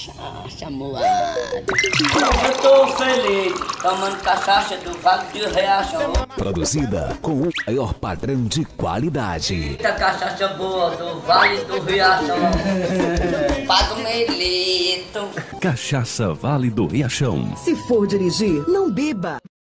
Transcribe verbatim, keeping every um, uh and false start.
cachaça, moada. Hoje eu tô feliz, tomando cachaça do Vale do Riachão. Produzida com o maior padrão de qualidade. Eita cachaça boa do Vale do Riachão. Paga o melito. Cachaça Vale do Riachão. Se for dirigir, não beba.